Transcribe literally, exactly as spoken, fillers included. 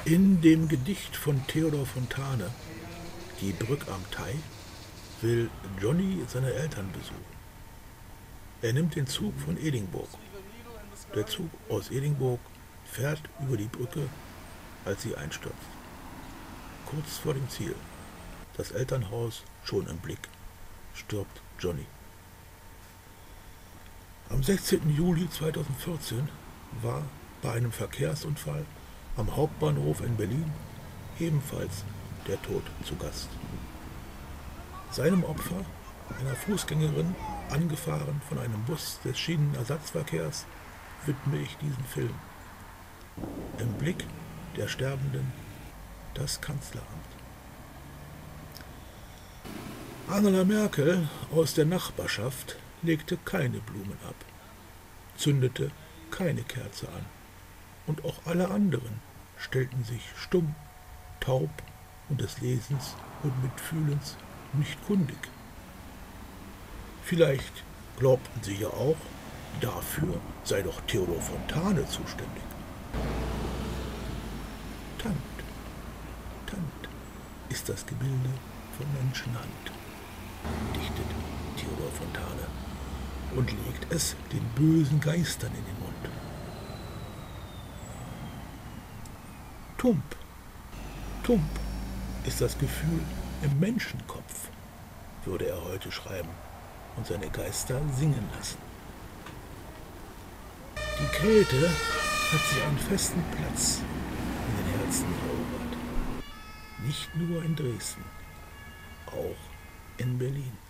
In dem Gedicht von Theodor Fontane, Die Brück am Thai, will Johnny seine Eltern besuchen. Er nimmt den Zug von Edingburg. Der Zug aus Edingburg fährt über die Brücke, als sie einstürzt. Kurz vor dem Ziel, das Elternhaus schon im Blick, stirbt Johnny. Am sechzehnten Juli zweitausendvierzehn war bei einem Verkehrsunfall am Hauptbahnhof in Berlin ebenfalls der Tod zu Gast. Seinem Opfer, einer Fußgängerin, angefahren von einem Bus des Schienenersatzverkehrs, widme ich diesen Film. Im Blick der Sterbenden das Kanzleramt. Angela Merkel aus der Nachbarschaft legte keine Blumen ab, zündete keine Kerze an, und auch alle anderen stellten sich stumm, taub und des Lesens und Mitfühlens nicht kundig. Vielleicht glaubten sie ja auch, dafür sei doch Theodor Fontane zuständig. Tant, Tant ist das Gebilde von Menschenhand, dichtet Theodor Fontane und legt es den bösen Geistern in den Mund. Tump, Tump ist das Gefühl im Menschenkopf, würde er heute schreiben und seine Geister singen lassen. Die Käthe hat sich einen festen Platz in den Herzen erobert. Nicht nur in Dresden, auch in Berlin.